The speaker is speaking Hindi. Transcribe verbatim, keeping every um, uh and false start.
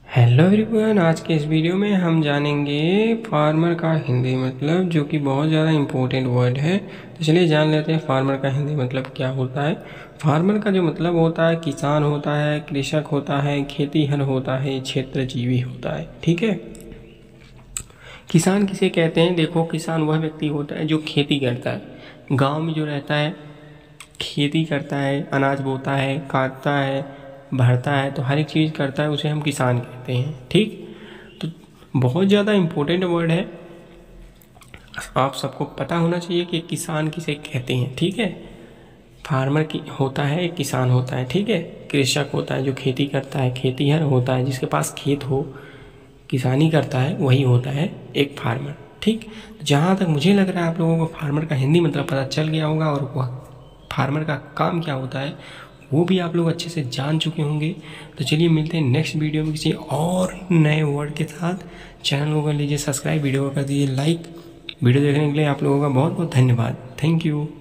हेलो एवरीवन, आज के इस वीडियो में हम जानेंगे फार्मर का हिंदी मतलब, जो कि बहुत ज़्यादा इम्पोर्टेंट वर्ड है। तो चलिए जान लेते हैं फार्मर का हिंदी मतलब क्या होता है। फार्मर का जो मतलब होता है, किसान होता है, कृषक होता है, खेतीहर होता है, क्षेत्रजीवी होता है। ठीक है, किसान किसे कहते हैं? देखो, किसान वह व्यक्ति होता है जो खेती करता है, गाँव में जो रहता है, खेती करता है, अनाज बोता है, काटता है, भरता है, तो हर एक चीज़ करता है, उसे हम किसान कहते हैं। ठीक, तो बहुत ज़्यादा इम्पोर्टेंट वर्ड है, आप सबको पता होना चाहिए कि किसान किसे कहते हैं। ठीक है, फार्मर की होता है, एक किसान होता है। ठीक है, कृषक होता है जो खेती करता है, खेतीहर होता है जिसके पास खेत हो, किसानी करता है, वही होता है एक फार्मर। ठीक, जहाँ तक मुझे लग रहा है आप लोगों को फार्मर का हिंदी मतलब पता चल गया होगा, और वह फार्मर का काम क्या होता है वो भी आप लोग अच्छे से जान चुके होंगे। तो चलिए मिलते हैं नेक्स्ट वीडियो में किसी और नए वर्ड के साथ। चैनल को कर लीजिए सब्सक्राइब, वीडियो को कर दीजिए लाइक। वीडियो देखने के लिए आप लोगों का बहुत बहुत धन्यवाद। Thank you.